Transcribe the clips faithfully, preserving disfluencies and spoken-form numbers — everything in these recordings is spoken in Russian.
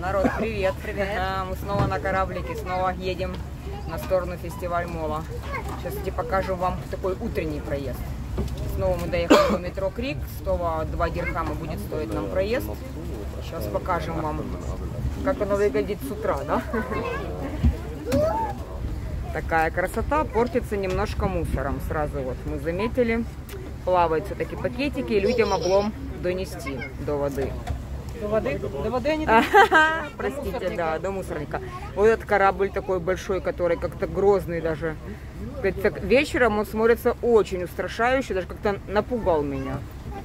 Народ, привет! Привет! Мы снова на кораблике, снова едем на сторону фестиваль мола. Сейчас я покажу вам такой утренний проезд. Снова мы доехали до метро Крик, сто два дирхама будет стоить нам проезд. Сейчас покажем вам, как оно выглядит с утра, да? Такая красота, портится немножко мусором, сразу вот мы заметили. Плавают все-таки пакетики, и людям облом донести до воды. До воды? До воды они Простите, да, до мусорника. Вот этот корабль такой большой, который как-то грозный даже. Так, вечером он смотрится очень устрашающе, даже как-то напугал меня.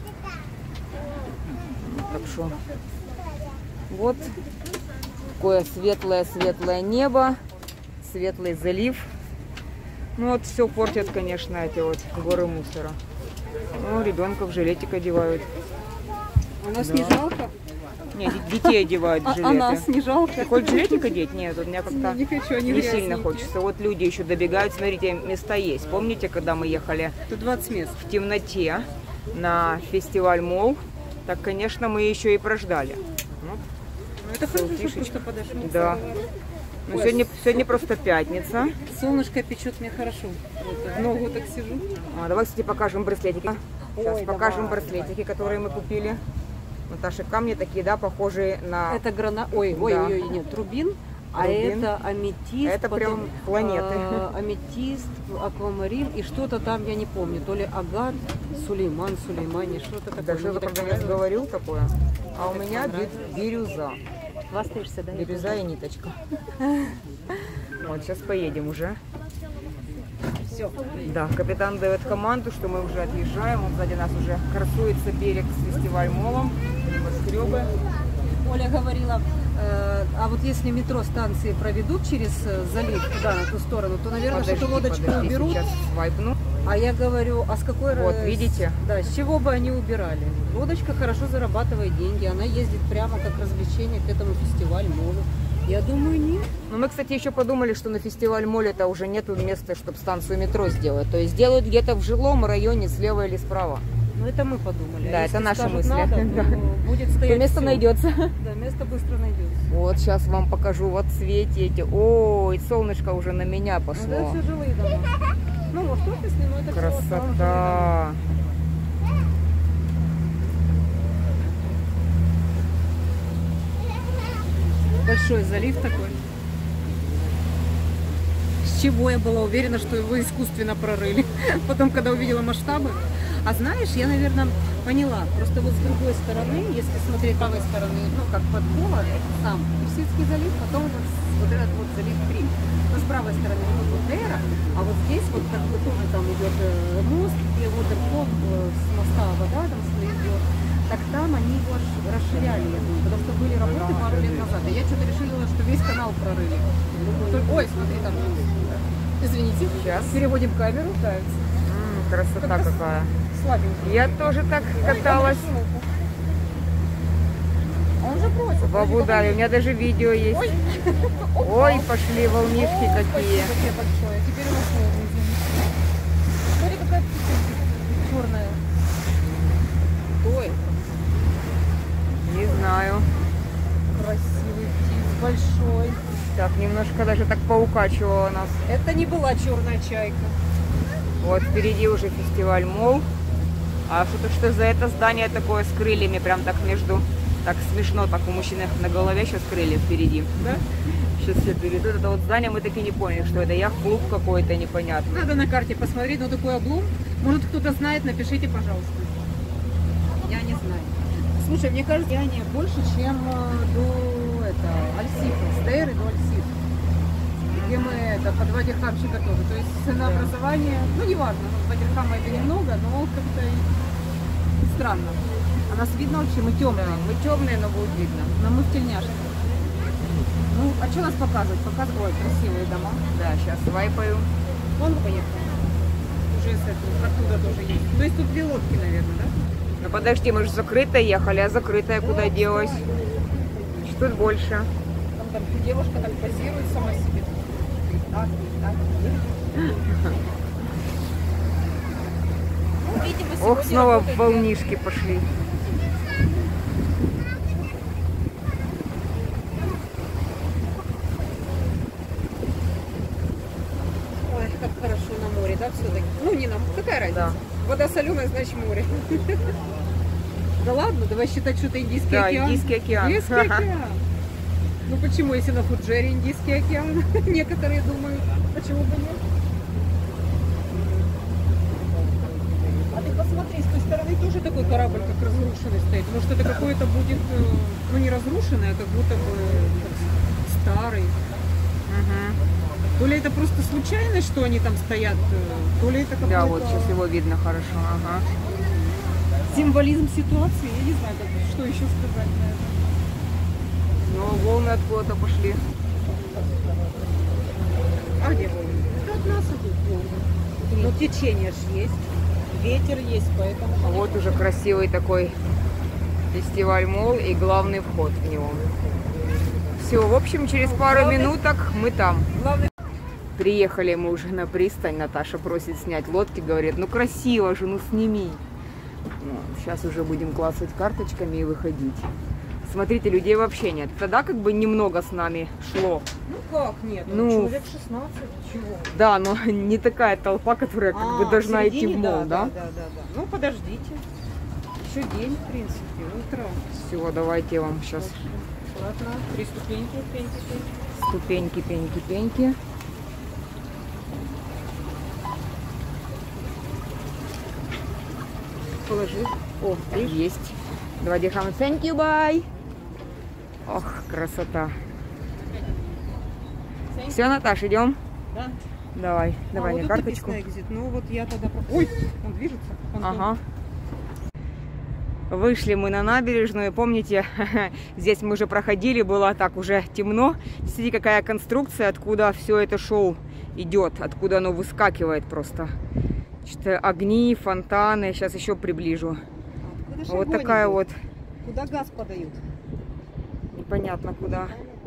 Так что вот такое светлое-светлое небо, светлый залив. Ну вот все портят, конечно, эти вот горы мусора. Ну, ребенка в жилетик одевают. У нас да. не жалко? Нет, детей одевают в жилеты. А нас не жалко? Ты хочешь жилетик одеть? Нет, у меня как-то не, хочу, не сильно хочется. Вот люди еще добегают, смотрите, места есть. Помните, когда мы ехали Тут двадцать мест. В темноте на фестиваль мол? Так, конечно, мы еще и прождали. Вот. Ну, это хорошо, что подошли. Да. Ну, сегодня, сегодня просто пятница. Солнышко печет мне хорошо. Вот, ногу так сижу. А, давай, кстати, покажем браслетики. Сейчас Ой, покажем давай, браслетики, давай. которые мы купили. Наташа, камни такие, да, похожие на... Это грана... Ой, ой, да. ой, нет, рубин. А Рубин. это аметист, это потом, прям планеты. А, аметист, аквамарин и что-то там, я не помню, то ли агат, Сулейман, Сулеймани, что-то такое. Даже кто-то продавец говорил такое. А у меня бирюза. Хвастаешься, да? Бирюза и ниточка. Вот, сейчас поедем уже. Все. Да, капитан дает команду, что мы уже отъезжаем. Вот сзади нас уже красуется берег с фестиваль молом. Небоскребы. Оля говорила, э, а вот если метро станции проведут через залив туда, на ту сторону, то, наверное, Подожди, что-то лодочку подожди, уберут. Сейчас свайпну. А я говорю, а с какой... Вот, с- видите? Да, с чего бы они убирали? Лодочка хорошо зарабатывает деньги, она ездит прямо как развлечение к этому фестивалю молу. Я думаю, нет. Но мы, кстати, еще подумали, что на фестиваль моле-то уже нету места, чтобы станцию метро сделать. То есть сделают где-то в жилом районе слева или справа. Ну, это мы подумали. Да, А это если наши скажут мысли. надо, Да. то будет стоять То место всё. найдется. Да, место быстро найдется. Вот, сейчас вам покажу вот цвете эти. Ой, солнышко уже на меня Ну, пошло. да, все жилые дома. Ну, может, офисные, но это всё в основном жилые дома. Красота. Большой залив такой. С чего я была уверена, что его искусственно прорыли. Потом, когда увидела масштабы. А знаешь, я, наверное, поняла. Просто вот с другой стороны, если смотреть с правой стороны, ну, как под Кола, сам Персидский залив, потом вот, вот этот вот залив Крик. Но с правой стороны вот вот Дейра, а вот здесь вот как бы тоже там идет э, мост, где Waterfall, э, с моста вода там идет. Так там они его аж расширяли, я думаю, потому что были работы пару лет назад. И я что-то решила, что весь канал прорыли. Только- Ой, смотри, там. Извините, Сейчас. переводим камеру. Да. М, красота Как-то какая. Слабенький. Я тоже так каталась А он же бросил. в Абу-Даби. У меня даже видео есть. Ой, Ой, пошли волнишки какие. Спасибо тебе большое. Теперь у нас новый извините. Смотри, какая птица черная. Ой, Не знаю. красивый птиц, большой. Так, немножко даже так поукачивало нас. Это не была черная чайка. Вот впереди уже фестиваль мол. А что-то что за это здание такое с крыльями, прям так между... Так смешно, так у мужчины на голове сейчас крылья впереди. Да? Сейчас все перейдут. Это вот здание мы таки не поняли, что это яхт-клуб какой-то непонятный. Надо на карте посмотреть, но такой облом. Может, кто-то знает, напишите, пожалуйста. Я не знаю. Слушай, мне кажется, я не больше, чем э, до это, Альсифа, с Дейры до Альсифа. Где мы это, по два дирхамчика тоже. То есть ценообразование, ну не важно, ну, два дирхама это немного, но как-то и странно. А нас видно вообще, мы темные. Да, мы темные, но будет видно. Но мы в тельняшках. Ну, а что нас показывать? Показывать, ой, красивые дома. Да, сейчас свайпаю. Вон поехали. Уже с этого, оттуда тоже есть. То есть тут две лодки, наверное, да? Ну подожди, мы же закрыто ехали, а закрытая куда делась? Что тут больше? Там, там девушка так позирует сама себе. Так, так. Ну, видимо, Ох, сегодня снова работает волнишки пошли. разница? Вода соленая, значит море. Да ладно, давай считать, что это Индийский Да, океан. Индийский океан. Индийский океан. Ну почему, если на Фуджере Индийский океан? Некоторые думают, почему бы нет? А ты посмотри, с той стороны тоже такой корабль, как разрушенный стоит. Может, это какой-то будет, ну не разрушенный, а как будто бы старый. Угу. То ли это просто случайность, что они там стоят, то ли это какой-то... Да, вот сейчас его видно хорошо. Ага. Символизм ситуации, я не знаю, как, что еще сказать на это. Но волны откуда-то пошли. А где волны? Это от нас идут волны. Но течение же есть, ветер есть, поэтому... А вот уже красивый такой фестиваль Мол и главный вход в него. Все, в общем, через пару главный... минуток мы там. Главный... Приехали мы уже на пристань. Наташа просит снять лодки, говорит, ну красиво же, ну сними. Ну, сейчас уже будем классать карточками и выходить. Смотрите, людей вообще нет. Тогда как бы немного с нами шло. Ну как нет? Ну, человек шестнадцать, чего? Да, но не такая толпа, которая как а, бы должна идти в да, мол, да? Да, да, да, да. Ну подождите. Еще день, в принципе, утро. Все, давайте я вам сейчас... Ладно, три ступеньки, пеньки, пеньки. Ступеньки, пеньки, пеньки. Положи. О, есть. Два дирхама. Thank you, bye. Ох, красота. Все, Наташ, идем? Да. Давай, давай а, мне вот карточку. Экзит. Ну вот я тогда... Ой, он движется. Антон. Ага. Вышли мы на набережную. Помните, здесь мы уже проходили, было так уже темно. Смотрите, какая конструкция, откуда все это шоу идет, откуда оно выскакивает просто. Что-то огни, фонтаны. Сейчас еще приближу. А вот такая идет? вот. Куда газ подают? Непонятно куда.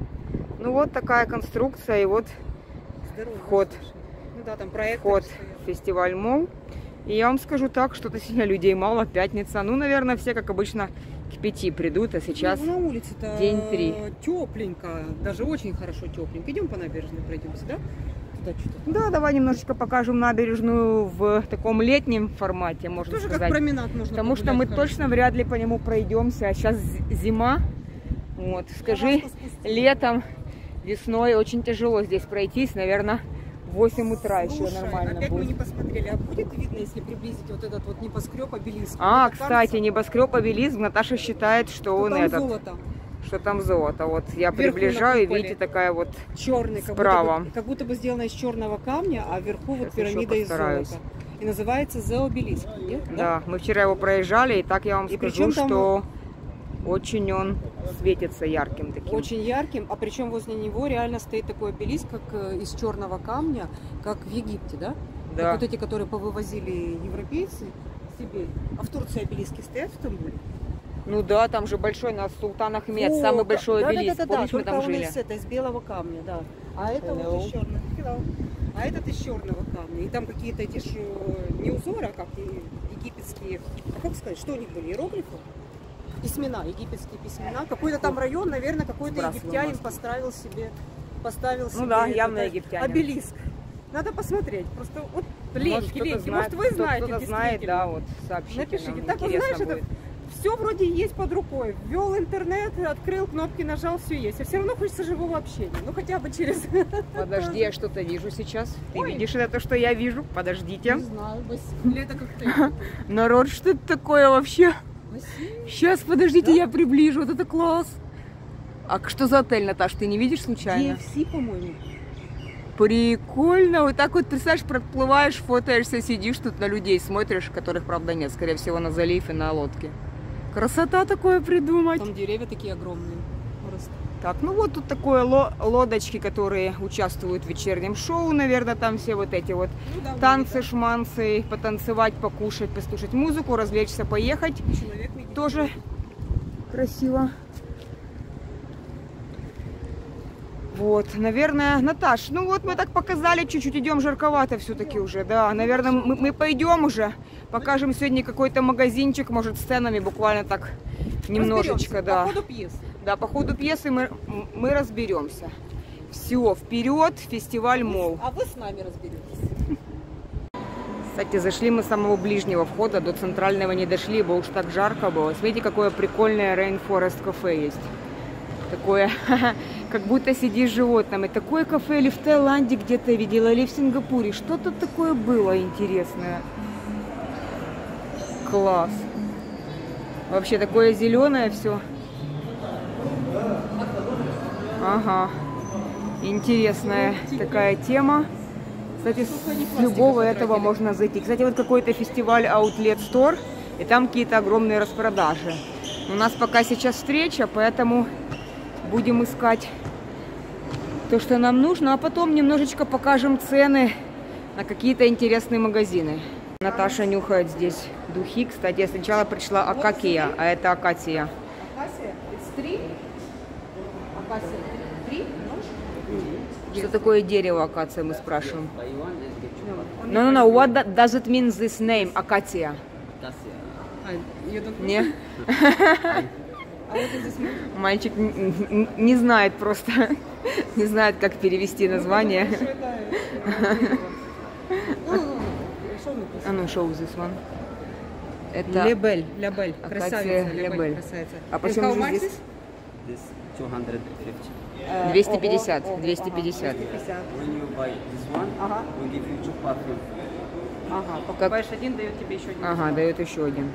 Ну вот такая конструкция и вот Здорово, вход. Ну да, там проект. Вход в фестиваль Мол. И я вам скажу так, что-то сегодня людей мало, пятница. Ну, наверное, все, как обычно, к пяти придут, а сейчас ну, на улице-то день три. Тепленько, даже очень хорошо тепленько. Идем по набережной, пройдемся, да? Туда что-то. Да, давай немножечко покажем набережную в таком летнем формате, можно Тоже сказать. как променад можно. Потому что мы хорошо. Точно вряд ли по нему пройдемся. А сейчас зима. Вот, скажи, летом, весной очень тяжело здесь пройтись, наверное. В восемь утра Слушай, еще нормально опять будет. мы не посмотрели, а будет видно, если приблизить вот этот вот небоскреб, обелиск? А, это кстати, кажется... небоскреб, обелиск, Наташа считает, что, что он там этот, золото. Что там золото. Вот я вверху приближаю, видите, такая вот черный, справа. Как будто, бы, как будто бы сделано из черного камня, а вверху вот пирамида из золота. И называется The Obelisk. Нет? Да? да, мы вчера его проезжали, и так я вам и скажу, что там... очень он светится ярким таким. Очень ярким, а причем возле него реально стоит такой обелиск, как из черного камня, как в Египте, да? Да. Как вот эти, которые повывозили европейцы себе. А в Турции обелиски стоят в Стамбуле? Ну да, там же большой на Султан Ахмед, О, самый большой да, обелиск. Да, да, да, помнишь, да, мы там он жили? Из, это, из белого камня, да. А это Hello. вот из черного. Hello. А этот из черного камня. И там какие-то эти ш... не узоры, а как египетские. А как сказать, что у них были? Иероглифы? Письмена, египетские письмена. Какой-то там район, наверное, какой-то египтянин поставил себе, поставил себе. Ну да, явно египтянин. Обелиск. Надо посмотреть. Просто вот леньки, леньки. Знает, Может, вы знаете, кто-то знает, да, вот сообщите. Напишите. Нам, так вот, знаешь, это все вроде есть под рукой. Ввел интернет, открыл кнопки, нажал, все есть. А все равно хочется живого общения. Ну хотя бы через. Подожди, я что-то вижу сейчас. Ты Ой. видишь это то, что я вижу? Подождите. Не знаю, или это как-то. Народ, что это такое вообще? Спасибо. Сейчас, подождите, да? я приближу. Вот это класс. А что за отель, Наташ, ты не видишь случайно? ди эф си, по-моему. Прикольно. Вот так вот, представляешь, проплываешь, фотоешься, сидишь тут на людей, смотришь, которых, правда, нет. Скорее всего, на залив и на лодке. Красота такое придумать. Там деревья такие огромные. Просто. Так, ну вот тут такое лодочки, которые участвуют в вечернем шоу, наверное, там все вот эти вот ну, да, танцы, шманцы, потанцевать, покушать, послушать музыку, развлечься, поехать. Человек тоже красиво. Вот, наверное, Наташ, ну вот мы так показали, чуть-чуть идем, жарковато все-таки уже, да, наверное, мы, мы пойдем уже, покажем сегодня какой-то магазинчик, может, с ценами буквально так немножечко, да. По ходу пьесы. Да, по ходу пьесы мы, мы разберемся. Все, вперед, фестиваль Мол. А вы с нами разберетесь. Кстати, зашли мы с самого ближнего входа, до центрального не дошли, бо уж так жарко было. Смотрите, какое прикольное Rainforest кафе есть. Такое, как будто сидишь животным. И такое кафе или в Таиланде где-то видела, или в Сингапуре. Что-то такое было интересное. Класс. Вообще такое зеленое все. Ага. Интересная такая тема. Кстати, с любого этого можно зайти. Кстати, вот какой-то фестиваль Outlet Store, и там какие-то огромные распродажи. У нас пока сейчас встреча, поэтому будем искать то, что нам нужно, а потом немножечко покажем цены на какие-то интересные магазины. Наташа нюхает здесь духи. Кстати, я сначала пришла акакия, а это акация. Акация? It's three? Акация three? Что такое дерево акация, мы спрашиваем. No, no, no. What does it mean, this name, акация? Не? Мальчик не знает просто, не знает, как перевести название. А ну, show this one. Это Лебель, Лебель, акация Лебель. А почему же здесь? двести пятьдесят, двести пятьдесят. Ага, покупаешь один, дает тебе еще один. Ага, дает еще один.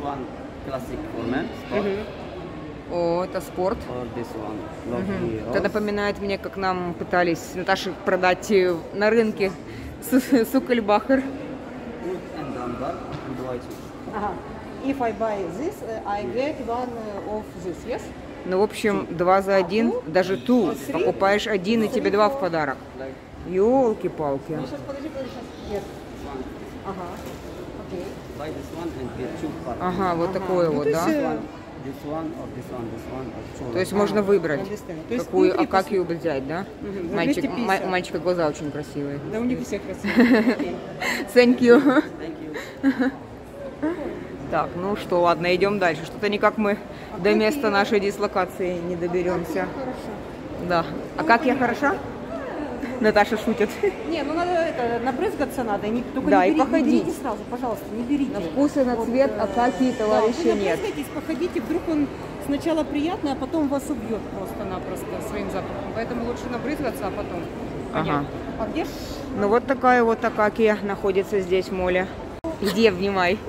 О, это спорт. Угу. Это напоминает мне, как нам пытались Наташе продать на рынке Сукельбахер. Ага. If I buy this, I get one of this, yes? Ну, в общем, два за один, даже ту, покупаешь один, и тебе два в подарок. Ёлки-палки. Ага. Ага, вот такое вот, да? То есть можно выбрать, какую акакию взять, да? Мальчик, мальчика глаза очень красивые. Да, у них все красивые. Thank you. Так, ну что, ладно, идем дальше. Что-то никак мы до места нашей дислокации не доберемся. Да. А как я хороша? Наташа шутит. Не, ну надо это, набрызгаться надо. Не, только да, не и берите, походить. Не берите сразу, пожалуйста, не берите. На вкус и на цвет вот, акакии товарища да, нет. Походите, вдруг он сначала приятный, а потом вас убьет просто-напросто своим запахом. Поэтому лучше набрызгаться, а потом понять. Ага. А где ж... Ну вот такая вот акакия находится здесь в моле. Иди, обнимай.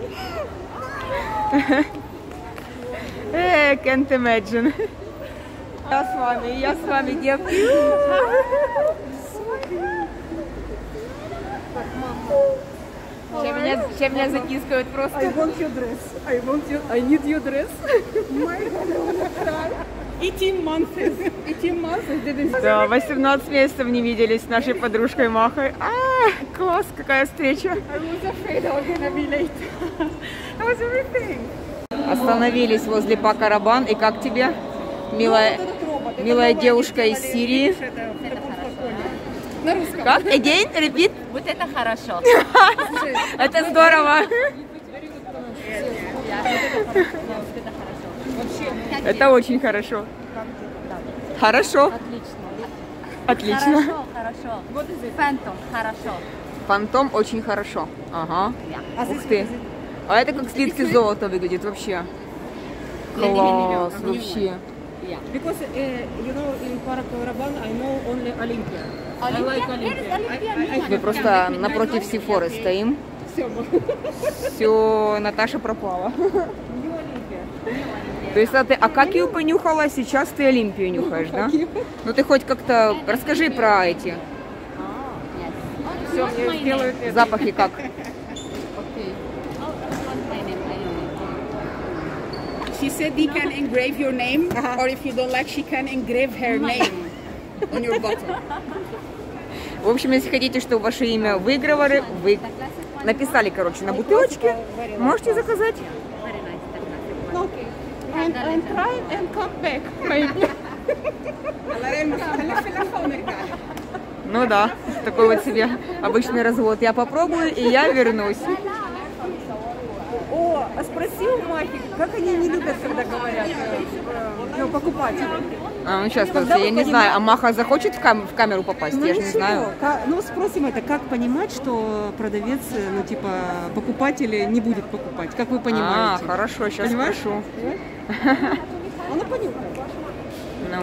Э, can't imagine. Я с вами, я с вами, девки. Чем меня, чем меня затискают просто. I want your dress. I want your, I need your dress. eighteen months. eighteen months. Да, восемнадцать месяцев не виделись с нашей подружкой Махой. А, класс, какая встреча. I was afraid I was gonna be late. I was everything. Остановились возле Пако Рабан. И как тебе, милая, ну, милая девушка из Сирии? На русском. Как? Again? Repeat? Вот это хорошо. Это здорово. Это очень хорошо. Хорошо. Отлично. Хорошо, хорошо. Фантом, хорошо. Фантом очень хорошо. Ага. Ух ты. А это как слитки золота выглядит вообще. Класс, вообще. Because uh, you know in Пако Рабан I know only Olympia. I like Olympia. Мы просто напротив Сефоры стоим. Все, Наташа пропала. То есть, а ты акакию понюхала, сейчас ты Олимпию нюхаешь, да? Ну ты хоть как-то расскажи про эти. Все, мне сделают это. Запахи как? She said he can engrave your name, or if you don't like, she can engrave her name on your bottle. В общем, если хотите, чтобы ваше имя выигрывали, вы написали, короче, на бутылочке, можете заказать. Okay. And, and try and come back, maybe. Ну да, такой вот себе обычный развод. Я попробую, и я вернусь. О, а спроси у Махи, как они не любят, когда говорят, э, ну, покупатели. А, ну сейчас, Когда я вы не понимаете- знаю, а Маха захочет в, кам- в камеру попасть? Ну, Я же не ничего. знаю. Ка- Ну, спросим это, как понимать, что продавец, э, ну, типа, покупатель не будет покупать, как вы понимаете? А, хорошо, сейчас Понимаешь? спрошу. Она понимает. Ну.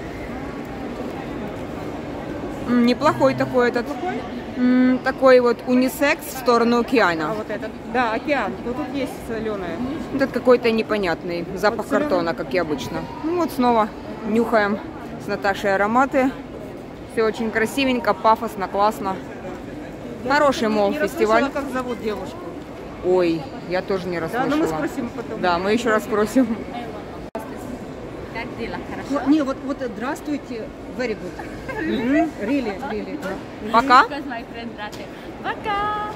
М, Неплохой такой этот. м, Такой вот унисекс в сторону А океана. вот этот, да, океан, но тут есть соленое. Этот какой-то непонятный. Запах Вот соленый. картона, как и обычно. Ну вот снова нюхаем с Наташей ароматы. Все очень красивенько, пафосно, классно. Хороший, мол, Не фестиваль. расслышала, как зовут девушку. Ой, я тоже не Да, расслышала. но мы спросим потом. Да, мы еще раз спросим. Как дела? Ну, Хорошо? не, вот, вот здравствуйте, very good. Мгм, Really, really. Пока. Because my friend Rate. Пока!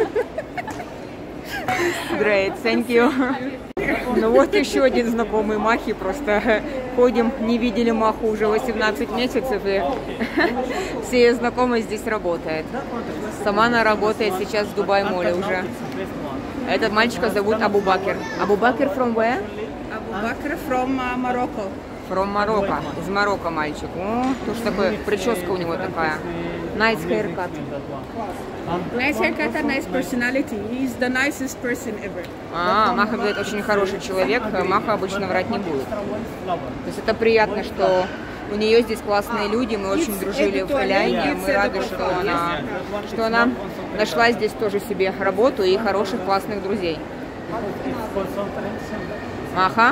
Great, thank you. Ну вот еще один знакомый Махи. Просто ходим, не видели Маху уже восемнадцать месяцев. И все ее знакомые здесь работают. Сама она работает сейчас в Дубай-моле уже. Этот мальчика зовут Абу-Бакр. Абу-Бакр from where? Abu Bakr from uh, Morocco. From Morocco. Из Марокко мальчик. О, тоже такой, прическа у него такая. Nice haircut. Nice haircut and nice personality. He's the nicest person ever. А, Маха, говорит, очень хороший человек. Маха обычно врать не будет. То есть это приятно, что у нее здесь классные люди. Мы очень дружили в Финляндии. Мы рады, что она, что она нашла здесь тоже себе работу и хороших классных друзей. Маха?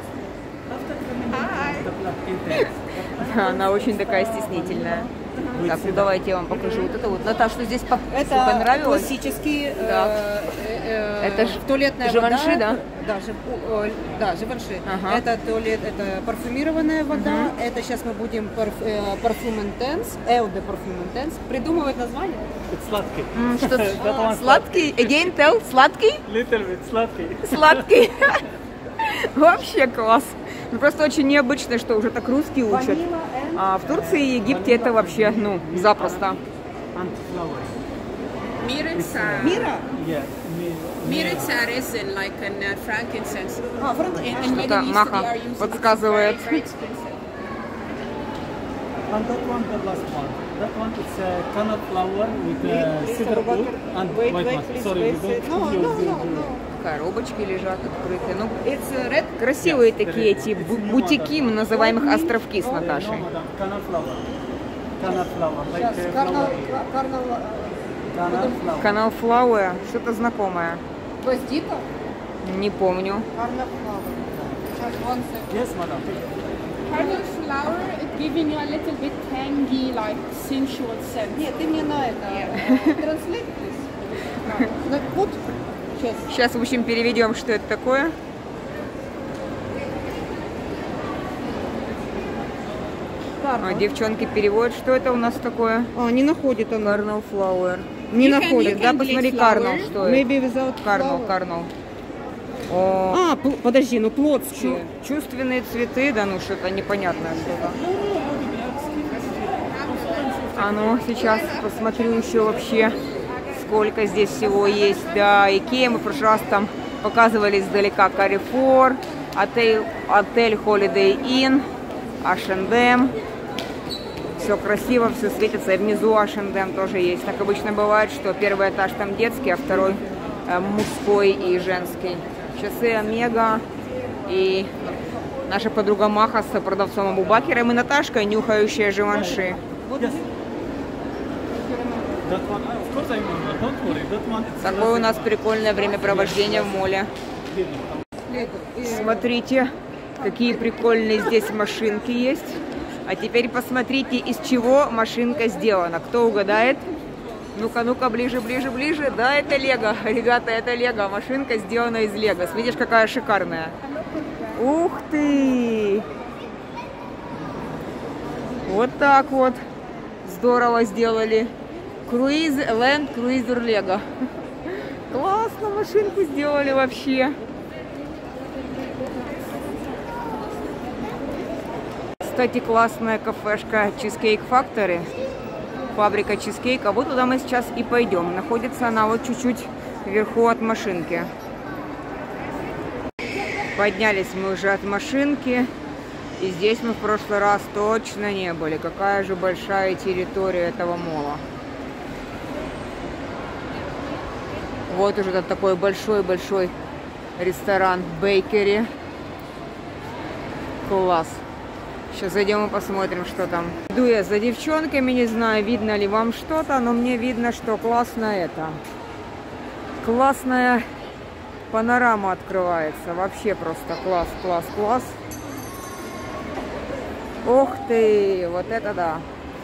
Она очень такая стеснительная. Так, ну давайте я вам покажу вот это вот. Наташа, что здесь по- Это понравилось? классический э, Да. э, э, Это ж туалетная Живанши, вода. да? Да, жив- о, да, Живанши. Ага. Это туалет, это парфюмированная вода. Это сейчас мы будем парф, э, парфюм Intense, Eau de Parfum Intense. Придумывать название. It's sladký. М, Что That one сладкий? Again, tell, сладкий? Little bit sladký. Сладкий. Вообще класс. Ну, просто очень необычно, что уже так русские учат. А в Турции и Египте это вообще, ну, запросто. And flower. Mir it's, uh, Мира? Yeah. Me, mir it's a resin, like an uh, frankincense. А, франк... In, in Что-то Middle East, Маха they are using it. подсказывает. Very, very expensive. and that one, the last one. That one, it's a canna flower with uh, Please, cedar Abu wood Bakr. and Wait, white wait, one. please, Sorry, wait, we wait. don't No, use no, the- no, the- no. Коробочки лежат открытые. Ну, It's red. красивые такие эти бу- бутики, мы называем их островки с No, Наташей. madam, canna flower. Canna flower, like Сейчас, uh, карнал, flower. карнал, Canna flower. Канал Флауэ, что-то знакомое. гвоздика. Не помню. Карнал флауэр. Сейчас, one second. Yes, madam. Kernel flower, it giving you a little bit tangy, like sensual scent. Нет, ты мне на это. э, Translate, please. На- Вот, сейчас. Сейчас, в общем, переведем, что это такое. А, девчонки переводят, что это у нас такое. А, не находит она. Карнал Флауэр. Не You can- находит. you Да, can посмотри, blend Карнал, flower. что это. Maybe without Карнал, flower. Карнал. О, А, пл- подожди, ну чу- плотские. чувственные цветы, да ну что-то непонятное что-то. А ну, сейчас посмотрю еще вообще, сколько здесь всего есть. Да, Икея, мы в прошлый раз там показывали издалека. Carrefour, отель, отель Holiday Inn, эйч энд эм. Все красиво, все светится. И внизу эйч энд эм тоже есть. Так обычно бывает, что первый этаж там детский, а второй э, мужской и женский. Часы Омега и наша подруга Маха с продавцом Абу Бакером и Наташка, нюхающая Живанши. That one, of course I know. Don't worry. That one, it's Такое у нас прикольное времяпровождение в моле. Смотрите, какие прикольные здесь машинки есть. А теперь посмотрите, из чего машинка сделана. Кто угадает? Ну-ка, ну-ка, ближе, ближе, ближе. Да, это Лего. Ребята, это Лего. Машинка сделана из Лего. Видишь, какая шикарная. Ух ты! Вот так вот. Здорово сделали. Круиз, Land Cruiser Лего. Классно машинку сделали вообще. Кстати, классная кафешка Cheesecake Factory. Фабрика чизкейка. Вот туда мы сейчас и пойдем. Находится она вот чуть-чуть вверху от машинки. Поднялись мы уже от машинки. И здесь мы в прошлый раз точно не были. Какая же большая территория этого мола. Вот уже такой большой-большой ресторан Бейкери. Класс. Сейчас зайдем и посмотрим, что там. Иду я за девчонками, не знаю, видно ли вам что-то, но мне видно, что классно это. Классная панорама открывается. Вообще просто класс, класс, класс. Ух ты, вот это да.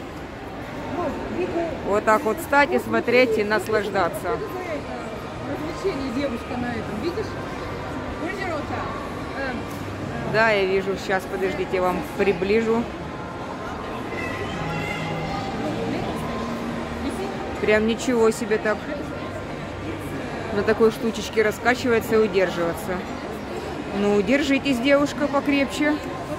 Вот так вот встать и смотреть и наслаждаться. Развлечение девушка на этом, видишь? Да, я вижу. Сейчас, подождите, я вам приближу. Прям ничего себе так. На такой штучечке раскачивается и удерживаться. Ну, держитесь, девушка, покрепче.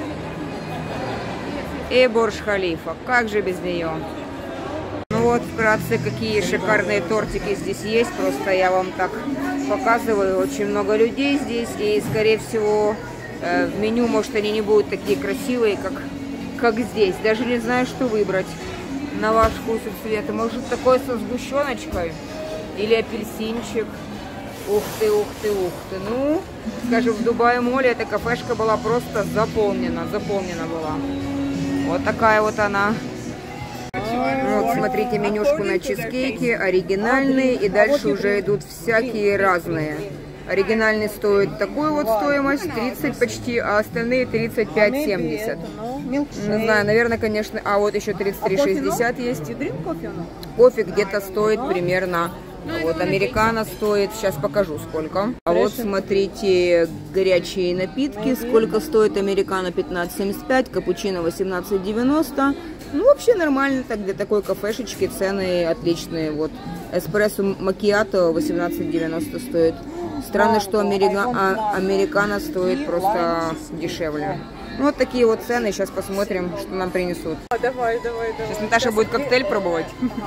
И Бурдж-Халифа. Как же без нее? Ну вот, вкратце, какие шикарные тортики здесь есть. Просто я вам так показываю. Очень много людей здесь. И, скорее всего, в меню, может, они не будут такие красивые, как, как здесь. Даже не знаю, что выбрать на ваш вкус и цвет. Может, такой со сгущеночкой? Или апельсинчик? Ух ты, ух ты, ух ты. Ну, скажем, в Дубае-моле эта кафешка была просто заполнена. Заполнена была. Вот такая вот она. Вот, смотрите, менюшку на чизкейки. Оригинальные. И дальше уже идут всякие разные. Оригинальный стоит такую вот стоимость, тридцать почти, а остальные тридцать пять семьдесят. Не знаю, наверное, конечно, а вот еще тридцать три шестьдесят есть. Кофе где-то стоит примерно, вот американо стоит, сейчас покажу сколько. А вот смотрите, горячие напитки, сколько стоит американо, пятнадцать семьдесят пять, капучино восемнадцать девяносто. Ну, вообще нормально, так для такой кафешечки цены отличные. Вот эспрессо макиато восемнадцать девяносто стоит. Странно, что америка... а, американо стоит просто дешевле. Ну, вот такие вот цены. Сейчас посмотрим, что нам принесут. Давай, давай, давай. Сейчас Наташа будет коктейль пробовать.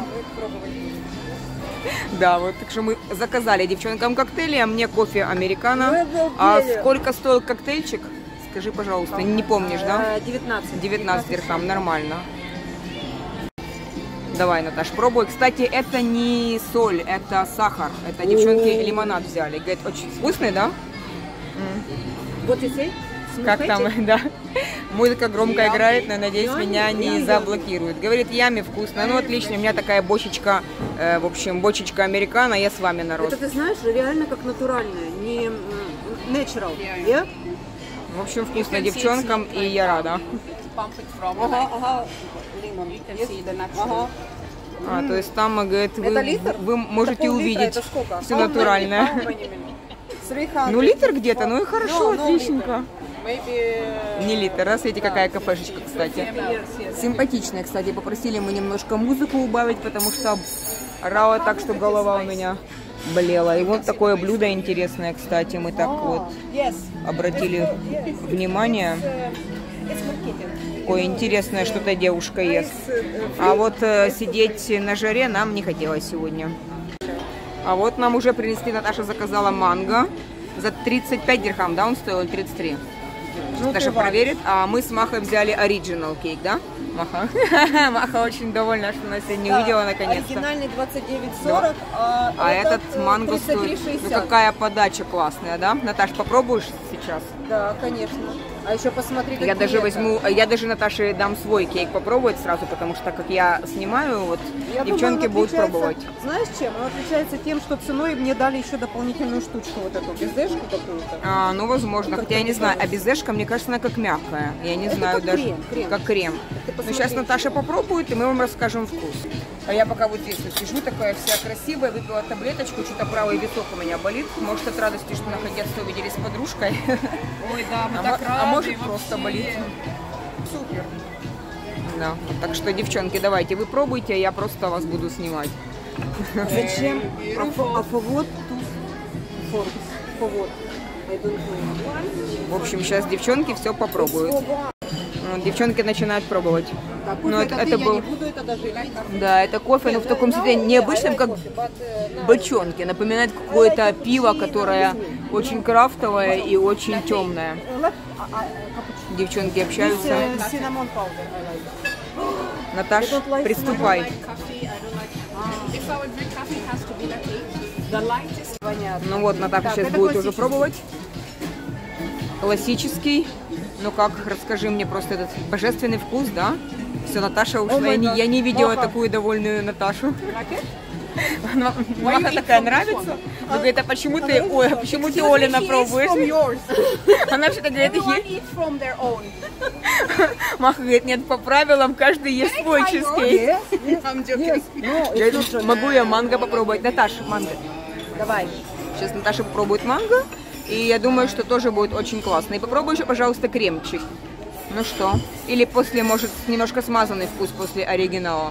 Да, вот так что мы заказали девчонкам коктейли, а мне кофе американо. А сколько стоил коктейльчик? Скажи, пожалуйста, не помнишь, да? девятнадцать. девятнадцать дирхам, нормально. Давай, Наташ, пробуй. Кстати, это не соль, это сахар. Это девчонки лимонад взяли. Говорит, очень вкусный, да? Вот и сей. Как там, да. Музыка громко играет, но, надеюсь, меня не заблокируют. Говорит, ями вкусно. Ну, отлично, у меня такая бочечка, э, в общем, бочечка американо, я с вами, народ. Это, ты знаешь, реально как натуральное, не natural. Yeah? В общем, вкусно девчонкам, и я рада. Ага, ага. Ага. А, то есть там, говорит, вы, Это литр? вы можете Это увидеть это сколько? все натуральное. Ну, литр где-то, ну и хорошо, отличненько. Не литр, раз видите, какая кафешечка, кстати. Симпатичная, кстати. Попросили мы немножко музыку убавить, потому что орала так, что голова у меня болела. И вот такое блюдо интересное, кстати, мы так вот обратили внимание. Такое интересное что-то девушка ест. А вот э, сидеть на жаре нам не хотелось сегодня. А вот нам уже принесли, Наташа заказала манго за тридцать пять дирхам, да, он стоил тридцать три. Ну, Наташа проверит, а мы с Махой взяли оригинал кейк, да? Маха. Маха очень довольна, что нас сегодня да, увидела наконец-то. Оригинальный двадцать девять сорок, а, а этот, этот манго стоит. Ну, какая подача классная, да? Наташ, попробуешь сейчас? Да, конечно. А еще посмотри, я даже это. возьму, я даже Наташе дам свой кейк попробовать сразу, потому что как я снимаю, вот я девчонки думаю, будут пробовать. Знаешь чем? Он отличается тем, что ценой мне дали еще дополнительную штучку, вот эту бездешку какую-то. А, ну возможно, хотя я не знаю, а бездешка, мне кажется, она как мягкая. Я не это знаю как даже, крем, крем. как крем. Ну сейчас Наташа попробует, и мы вам расскажем вкус. А я пока вот здесь вот сижу, такая вся красивая, выпила таблеточку, что-то правый висок у меня болит. Может, от радости, что наконец-то увиделись с подружкой. Ой, да, мы а, так рады, а может, вообще. Просто болит. Супер. Да. Так что, девчонки, давайте вы пробуйте, а я просто вас буду снимать. Зачем? А фавод тут? Фавод. В общем, сейчас девчонки все попробуют. Ну, девчонки начинают пробовать. Да, Ну, кофе это, это это ты, был... я не буду это даже пить. Да, это кофе, но в таком состоянии необычном, как бочонки. Напоминает какое-то пиво, которое очень крафтовое и очень темное. Девчонки общаются. Cinnamon powder. Наташ, приступай. Coffee, I don't like. If I would drink coffee, it has to be like eight. The lightest. Понятно. Ну вот, Наташа Так, сейчас это будет уже классический. пробовать. Классический. Ну как, расскажи мне просто этот божественный вкус, да? Все, Наташа ушла. Я не, я не видела такую довольную Наташу. Она- Маха такая нравится. Она говорит, а почему ты, ой, а почему ты Олина пробуешь? Она вообще-то говорит, «Е- Eat from their own. Маха говорит, нет, по правилам каждый ест свой чизкейк. I'm joking. Я говорю, могу я манго попробовать? Наташа, манго. Давай. Сейчас Наташа попробует манго. И я думаю, что тоже будет очень классно. И попробуй еще, пожалуйста, кремчик. Ну что? Или после, может, немножко смазанный вкус после оригинала.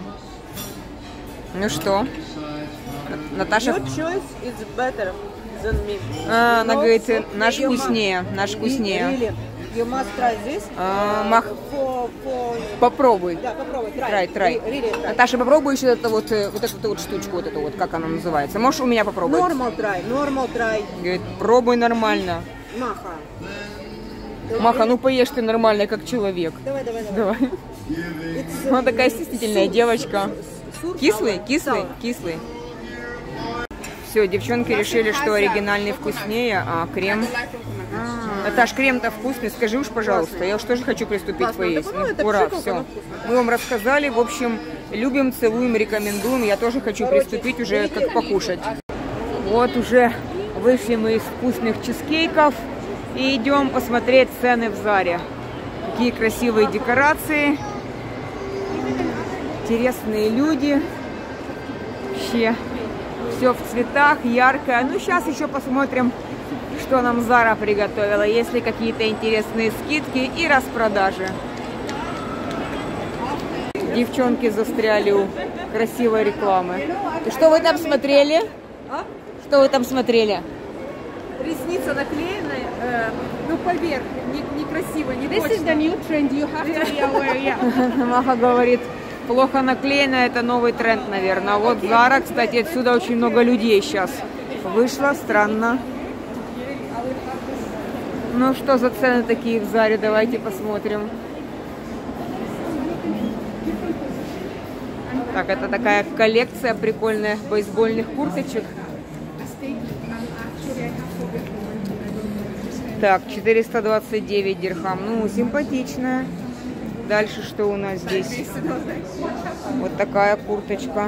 Ну что? Наташа... Your choice is better than me. А, она No, говорит, so наш you must- вкуснее, наш вкуснее. Really, you must try this. А, uh, Мах, for, for... попробуй. Да, попробуй, try. Трай, трай. Really try. Наташа, попробуй еще это вот, э, вот эту вот штучку, вот эту вот, как она называется. Можешь у меня попробовать? Normal try, normal try. Говорит, пробуй нормально. Маха. Маха, ну поешь ты нормально, как человек. Давай, давай, давай. Давай. It's, Она такая стеснительная девочка. Сур, Кислый, sour, кислый, sour. кислый. Все, девчонки решили, что оригинальный вкуснее, а крем... Наташ, крем-то вкусный, скажи уж, пожалуйста. Я уж тоже хочу приступить Классно. поесть. Да, ну, это Ура, пшикалка, все. она вкусная. Мы вам рассказали, в общем, любим, целуем, рекомендуем. Я тоже хочу приступить уже как покушать. Вот уже вышли мы из вкусных чизкейков и идем посмотреть цены в Заре. Какие красивые декорации, интересные люди. Вообще все в цветах, яркое. Ну, сейчас еще посмотрим, что нам Зара приготовила. Есть ли какие-то интересные скидки и распродажи. Девчонки застряли у красивой рекламы. И что вы там смотрели? А? Что вы там смотрели? Ресница наклеенная, э, ну поверх, не- некрасиво, не This is точно. the new trend. You have to be aware. Yeah. Маха говорит, плохо наклеено, это новый тренд, наверное. А вот Зара, кстати, отсюда очень много людей сейчас вышло, странно. Ну что за цены такие в Заре, давайте посмотрим. Так, это такая коллекция прикольных бейсбольных курточек. Так, четыреста двадцать девять дирхам. Ну, симпатичная. Дальше что у нас здесь? Вот такая курточка.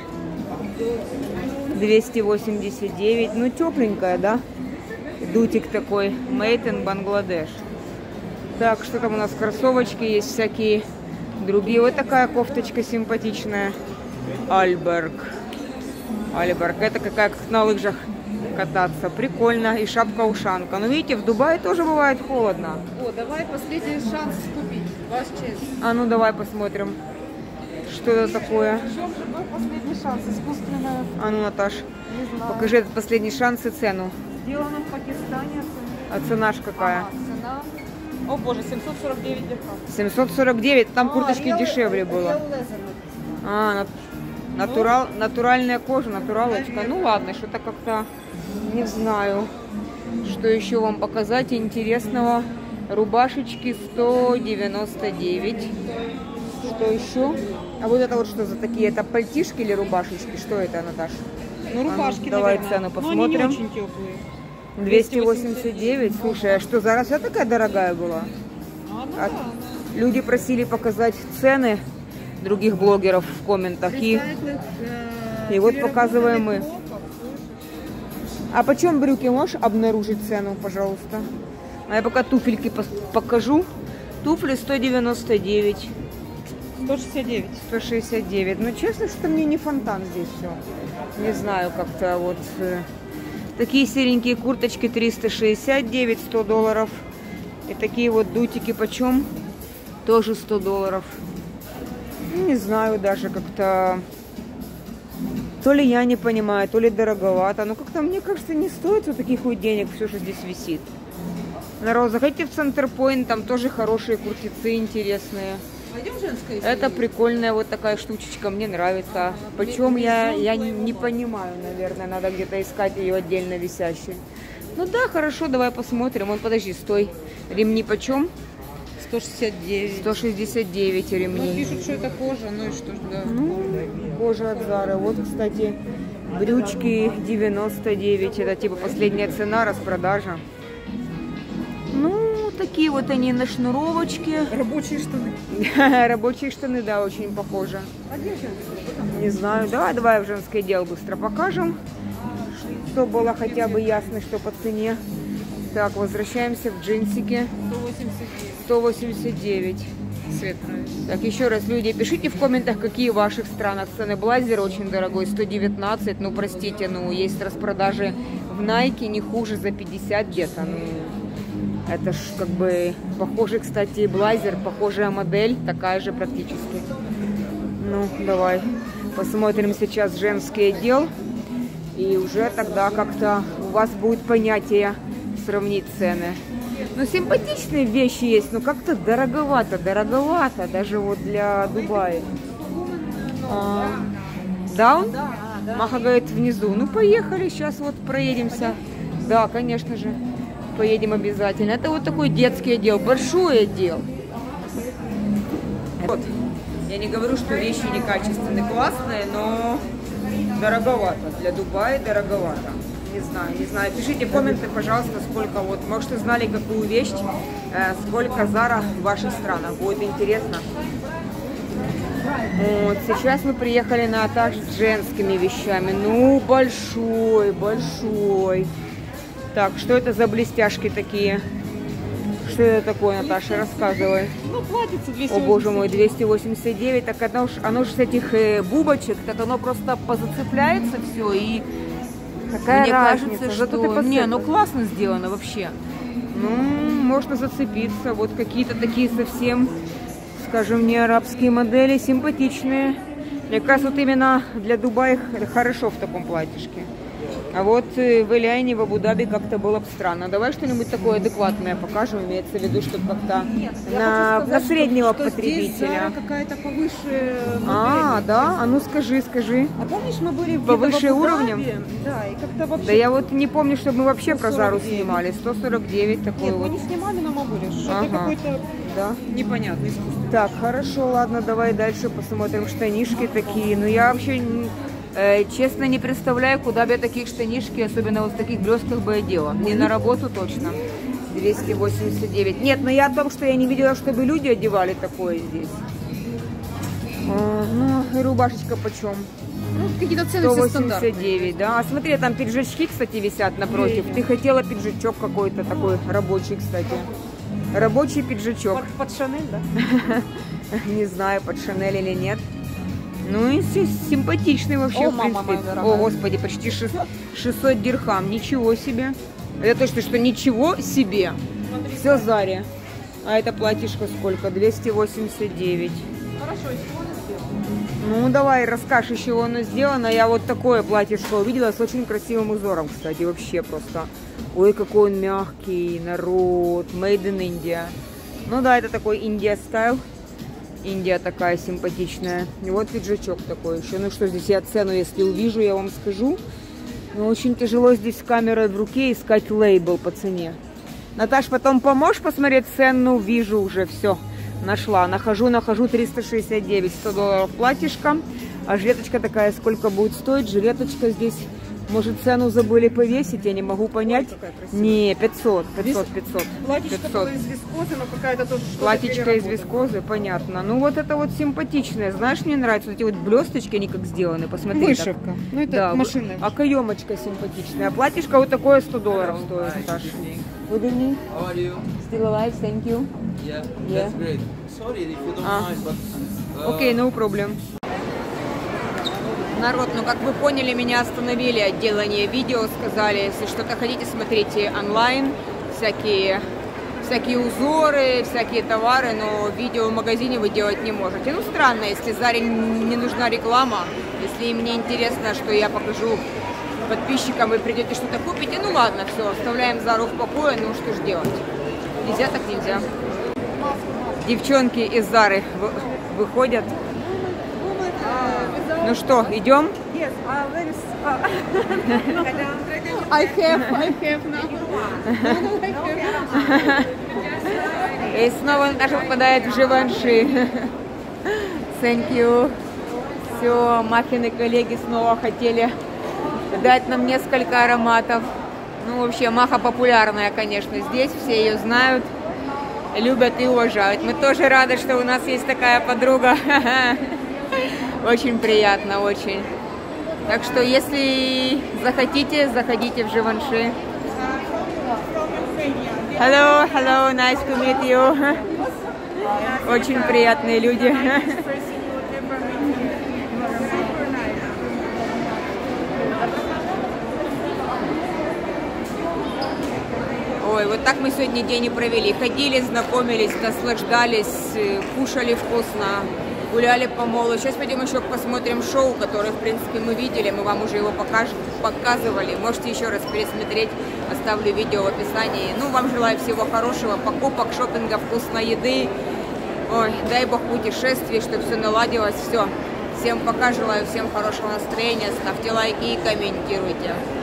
двести восемьдесят девять. Ну, тепленькая, да? Дутик такой. Made in Bangladesh. Так, что там у нас? Кроссовочки есть всякие другие. Вот такая кофточка симпатичная. Альберг. Альберг. Это какая, как на лыжах кататься. Прикольно. И шапка-ушанка. Но видите, в Дубае тоже бывает холодно. О, давай последний шанс купить. Ваш честь. А ну давай посмотрим, что это такое. Еще же был последний шанс, искусственная. А ну, Наташ, Не знаю. покажи этот последний шанс и цену. Сделано в Пакистане. А цена ж какая? Ага, цена. О боже, семьсот сорок девять дирхам. семьсот сорок девять. Там курточки А, real- дешевле было. real leather. А, на- натурал, натуральная кожа, натуралочка. Ну ладно, что-то как-то не знаю, что еще вам показать интересного. Рубашечки сто девяносто девять. Что еще? А вот это вот что за такие? Это пальтишки или рубашечки? Что это, Наташа? Ну, рубашки, давай наверное. цену Но они не посмотрим. очень теплые. двести восемьдесят девять. Слушай, а что, зараз вся такая дорогая была? А, ну А да. люди просили показать цены других блогеров в комментах. И, и вот показываем мы. А почем брюки? Можешь обнаружить цену, пожалуйста? А я пока туфельки пос- покажу. Туфли сто девяносто девять. сто шестьдесят девять. сто шестьдесят девять. Ну, честно, что мне не фонтан здесь все. Не знаю, как-то вот... э, Такие серенькие курточки триста шестьдесят девять, сто долларов. И такие вот дутики почем? Тоже сто долларов. Ну, не знаю даже, как-то... То ли я не понимаю, то ли дороговато. Но как-то, мне кажется, не стоит вот таких вот денег все, что здесь висит. Народ, заходите в Центр Пойнт, там тоже хорошие куртицы интересные. Пойдем женское? Это прикольная вот такая штучечка, мне нравится. Почем я, я не понимаю, наверное, надо где-то искать ее отдельно висящей. Ну да, хорошо, давай посмотрим. Вон, подожди, стой. Ремни почем? сто шестьдесят девять. сто шестьдесят девять Ну, ремней. пишут, что это кожа, ну и что ж, да. Ну, кожа от Зары. Вот, кстати, брючки девяносто девять. Это типа последняя цена, распродажа. Ну, такие вот они на шнуровочке. Рабочие штаны. Рабочие штаны, да, очень похожи. Не знаю, давай, давай в женское дело быстро покажем, что было хотя бы ясно, что по цене. Так, возвращаемся в джинсики. сто восемьдесят девять. Цвет нравится. Так, еще раз, люди, пишите в комментах, какие в ваших странах цены. Блазер очень дорогой, сто девятнадцать. Ну, простите, ну, есть распродажи в Nike не хуже за пятьдесят где-то. Ну, это ж как бы похожий, кстати, блазер, похожая модель, такая же практически. Ну, давай посмотрим сейчас женский отдел. И уже тогда как-то у вас будет понятие сравнить цены. Ну, симпатичные вещи есть, но как-то дороговато, дороговато, даже вот для Дубая. А, даун? Маха говорит внизу. Ну, поехали, сейчас вот проедемся. Да, конечно же, поедем обязательно. Это вот такой детский отдел, большой отдел. Вот. Я не говорю, что вещи некачественные, классные, но дороговато. Для Дубая дороговато. Не знаю, не знаю. Пишите в комменты, пожалуйста, сколько вот, может, вы знали какую вещь, э, сколько Зара в ваших странах. Будет интересно. Вот, сейчас мы приехали на этаж с женскими вещами. Ну, большой, большой. Так, что это за блестяшки такие? Что это такое, Наташа? Рассказывай. Ну, платится двести восемьдесят девять. О, боже мой, двести восемьдесят девять. Так оно ж, оно ж с этих э, бубочек, так оно просто позацепляется все и... Какая Мне разница, кажется, зато что... ты Не, ну классно сделано вообще. Ну, можно зацепиться. Вот какие-то такие совсем, скажем, не арабские модели, симпатичные. Мне кажется, вот именно для Дубая хорошо в таком платьишке. А вот в Эляйне, в Абу-Даби как-то было бы странно. Давай что-нибудь такое адекватное покажем, имеется в виду, чтобы как-то на, сказать, на среднего что, что здесь потребителя. Зара какая-то повыше. А, модель. да? А ну скажи, скажи. А помнишь, мы были в Повыше где-то в уровнем? Абу-Даби? Да, и как-то вообще... Да я вот не помню, чтобы мы вообще про Зару сто сорок девять. снимали. сто сорок девять такой Нет, мы вот. не снимали, но мы были. Что-то Ага. какой-то Да. непонятный искусственный. Так, хорошо, ладно, давай дальше посмотрим. Штанишки такие. Ну, я вообще, э, честно, не представляю, куда бы я такие штанишки, особенно вот в таких блестках, бы одела. Не на работу точно. двести восемьдесят девять. Нет, но я о том, что я не видела, чтобы люди одевали такое здесь. А, ну, и рубашечка почем? Ну, какие-то цены сто все восемьдесят стандартные. девять, да. А смотри, там пиджачки, кстати, висят напротив. Ты хотела пиджачок какой-то такой рабочий, кстати. Рабочий пиджачок. Под, под Шанель, да? Не знаю, под Шанель или нет. Ну и си- симпатичный вообще, О, в мама принципе. моя дорогая. О, господи, почти шестьсот, шестьсот дирхам. Ничего себе. Это точно, что ничего себе. Все Заре. А это платьишко сколько? двести восемьдесят девять. Хорошо, Ну, давай, расскажешь, из чего оно сделано. Я вот такое платьишко увидела с очень красивым узором, кстати, вообще просто. Ой, какой он мягкий, народ. Made in India. Ну да, это такой Индия стайл. Индия такая симпатичная. И вот пиджачок такой еще. Ну что, здесь я цену, если увижу, я вам скажу. Но очень тяжело здесь с камерой в руке искать лейбл по цене. Наташ, потом поможешь посмотреть цену? Вижу уже, все. Нашла. Нахожу, нахожу триста шестьдесят девять. сто долларов платьишко. А жилеточка такая, сколько будет стоить? Жилеточка здесь, может, цену забыли повесить? Я не могу понять. Не, пятьсот, пятьсот, пятьсот. Платьишко пятьсот. было из вискозы, но какая-то тоже что-то Платьечко из переработано. вискозы, понятно. Ну вот это вот симпатичное. Знаешь, мне нравятся вот эти вот блесточки, они как сделаны. Посмотри. Вышивка. так. Ну, это Да, машинная а каемочка симпатичная. А платьишко вот такое сто долларов стоит, Наташа. Good evening. How are you? Still alive, thank you. Yeah, Yeah. that's great. Sorry if you don't Ah. mind, but uh, Окей, no problem. Народ, ну как вы поняли, меня остановили от делания видео, сказали, если что-то хотите, смотрите онлайн, всякие, всякие узоры, всякие товары, но видео в магазине вы делать не можете. Ну странно, если Заре не нужна реклама, если им не интересно, что я покажу подписчикам, вы придете что-то купите, ну ладно, все, оставляем Зару в покое, ну что ж делать. Нельзя, так нельзя. Девчонки из Зары выходят. Ну что, идем? I have, I have now. И снова Наташа попадает в Живанши. Thank you. Все, Махины коллеги снова хотели дать нам несколько ароматов. Ну, вообще, Маха популярная, конечно, здесь. Все ее знают, любят и уважают. Мы тоже рады, что у нас есть такая подруга. Очень приятно, очень. Так что, если захотите, заходите в Живанши. Hello, hello, nice to meet you. Очень приятные люди. Ой, вот так мы сегодня день и провели. Ходили, знакомились, наслаждались, кушали вкусно, гуляли по молу. Сейчас пойдем еще посмотрим шоу, которое, в принципе, мы видели. Мы вам уже его покажем, показывали. Можете еще раз пересмотреть. Оставлю видео в описании. Ну, вам желаю всего хорошего, покупок, шопинга, вкусной еды. Ой, дай бог путешествий, чтобы все наладилось. Все. Всем пока, желаю всем хорошего настроения. Ставьте лайки и комментируйте.